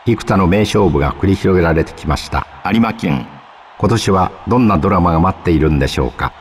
幾多の名勝負が繰り広げられてきました有馬記念。今年はどんなドラマが待っているんでしょうか。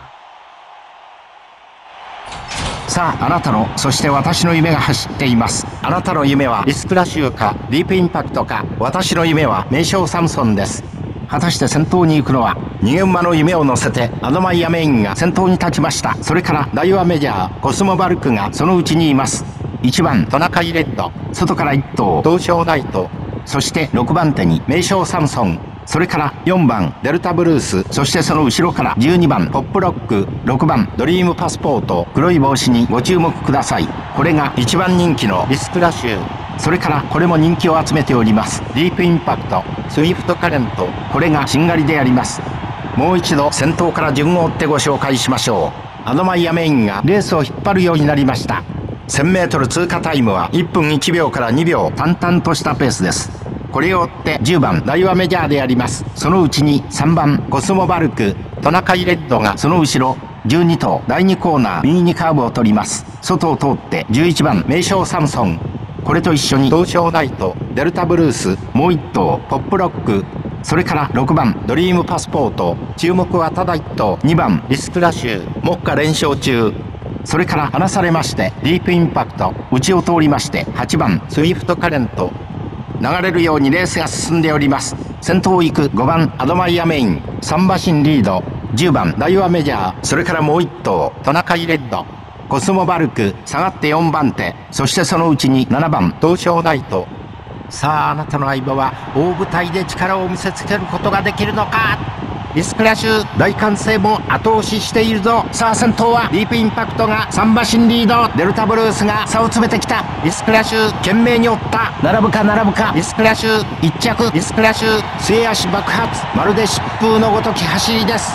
さあ、あなたの、そして私の夢が走っています。あなたの夢はリスクラッシュかディープインパクトか。私の夢は名将サムソンです。果たして先頭に行くのは、逃げ馬の夢を乗せてアドマイヤメインが先頭に立ちました。それからダイワメジャーコスモバルクがそのうちにいます。1番トナカイレッド、外から1頭東証ナイト、そして6番手に名将サムソン、それから4番デルタブルース、そしてその後ろから12番ポップロック、6番ドリームパスポート、黒い帽子にご注目ください。これが1番人気のリスクラッシュ。それからこれも人気を集めておりますディープインパクト、スイフトカレント、これがしんがりであります。もう一度先頭から順を追ってご紹介しましょう。アドマイヤメインがレースを引っ張るようになりました。 1000m 通過タイムは1分1秒から2秒、淡々としたペースです。これを追って10番ダイワメジャーであります。そのうちに3番コスモバルク、トナカイレッドがその後ろ、12頭第2コーナー右にカーブを取ります。外を通って11番名将サムソン、これと一緒に東証ナイト、デルタブルース、もう1頭ポップロック、それから6番ドリームパスポート、注目はただ1頭2番リスクラッシュ、目下連勝中。それから離されましてディープインパクト、内を通りまして8番スイフトカレント。流れるようにレースが進んでおります。先頭を行く5番アドマイヤメイン、3馬身リード、10番ダイワメジャー、それからもう1頭トナカイレッド、コスモバルク下がって4番手、そしてそのうちに7番東証ナイト。さあ、あなたの相棒は大舞台で力を見せつけることができるのか。リスクラッシュ大歓声も後押ししているぞ。さあ、先頭はディープインパクトが3馬身リード、デルタブルースが差を詰めてきた。リスクラッシュ懸命に追った。並ぶか並ぶか。リスクラッシュ1着、リスクラッシュ末脚爆発、まるで疾風のごとき走りです。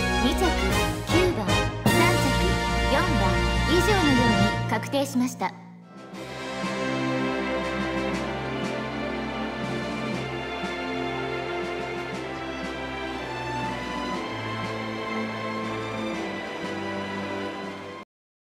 確定しました。